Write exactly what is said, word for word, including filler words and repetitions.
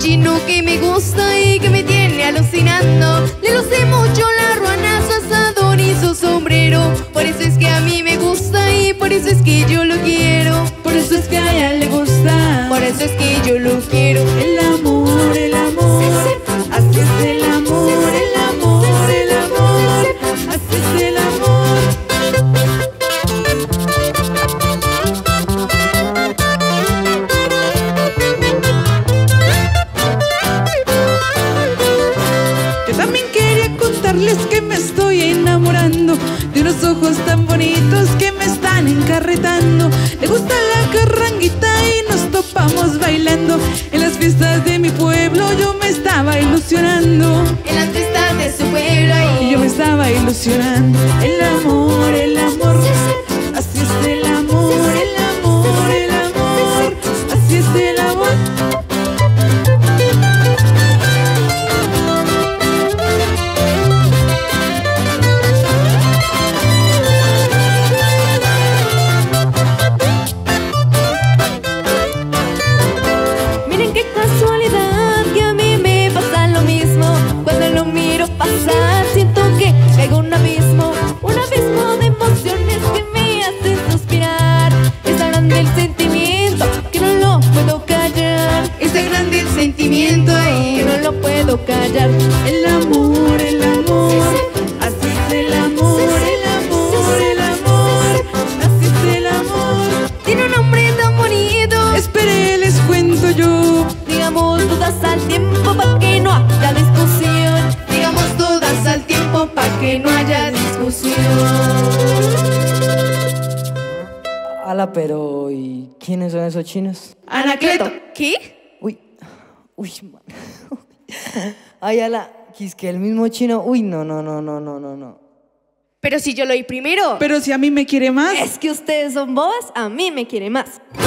chino que me gusta y que me tiene alucinando. Le luce mucho la ruana, su asador y su sombrero. Por eso es que a mí me gusta y por eso es que yo lo quiero. Por eso es que a ella le gusta, por eso es que yo lo quiero. El amor, el amor, así es el amor, el amor, el amor, así es el amor. Yo también quería contarles que me estoy enamorando de unos ojos tan bonitos que me están encarretando. Le gusta la carranguita y nos topamos bailando. En las fiestas de mi pueblo yo me estaba ilusionando. En las fiestas de su pueblo Y yo me estaba ilusionando. El amor, el amor, así es el amor, el amor, el amor, así es el amor. Miren qué casualidad que a mí me pasa lo mismo. Cuando lo miro pasar siento que caigo en un abismo, un abismo de emociones que me hacen suspirar. Es tan grande el sentimiento que no lo puedo callar. Es tan grande el sentimiento eh, que no lo puedo callar. El amor, el amor, así es el amor, el amor, el amor, así es el amor. Tiene un nombre tan bonito. Espere, les cuento yo. Digamos todas al tiempo pa' que no haya discusión. Digamos todas al tiempo pa' que no haya discusión. Ala, pero ¿y quiénes son esos chinos? Anacleto. ¿Qué? Uy, uy, man. Ay, ala, que es que el mismo chino. Uy, no, no, no, no, no, no, no. Pero si yo lo oí primero. Pero si a mí me quiere más. Es que ustedes son bobas, a mí me quiere más.